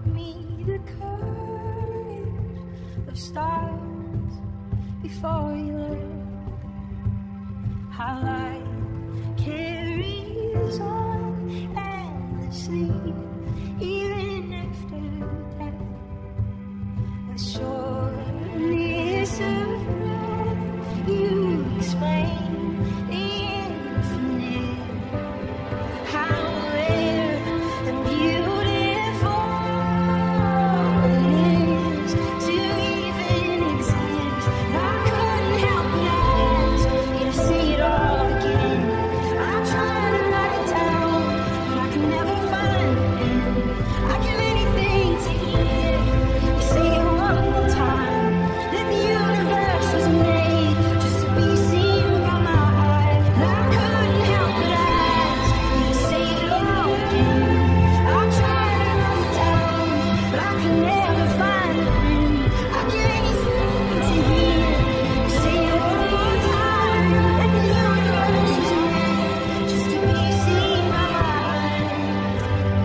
me the courage of stars before you left. How light carries on endlessly, even after death. The shortness of breath, you explain the infinite. How rare and beautiful it is to even exist. I couldn't help but ask you to see it all again. I try to write it down, but I can never find it. I give anything to hear you say it one more time. That the universe was made just to be seen by my eyes. I couldn't help but ask you to say it all again. I try to write it down, but I can never find it. I give anything to hear you say it one more time. That the universe was made just to be seen by my eyes.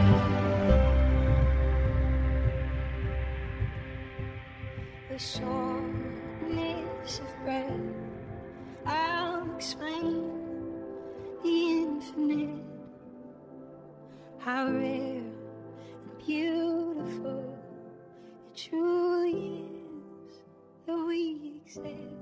The shortness of breath, I'll explain the infinite. How rare and beautiful it truly is that we exist.